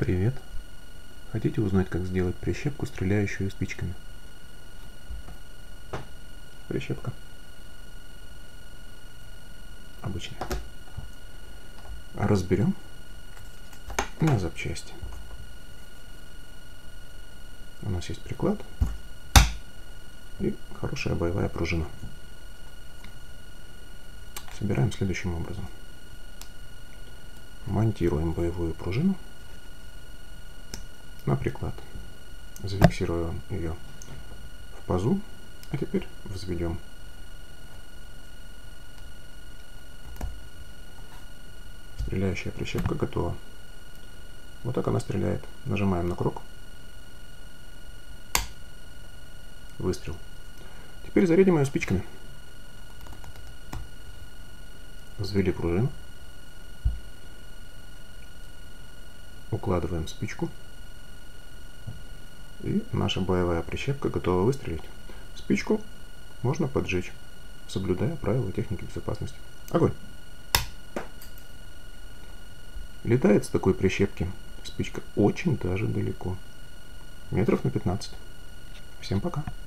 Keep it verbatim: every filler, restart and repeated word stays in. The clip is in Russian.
Привет! Хотите узнать, как сделать прищепку, стреляющую спичками? Прищепка. Обычная. Разберем на запчасти. У нас есть приклад и хорошая боевая пружина. Собираем следующим образом. Монтируем боевую пружину на приклад. Зафиксируем ее в пазу. А теперь взведем. Стреляющая прищепка готова. Вот так она стреляет. Нажимаем на курок. Выстрел. Теперь зарядим ее спичками. Взвели пружину. Укладываем спичку. И наша боевая прищепка готова выстрелить. Спичку можно поджечь, соблюдая правила техники безопасности. Огонь! Летает с такой прищепки спичка очень даже далеко. Метров на пятнадцать. Всем пока!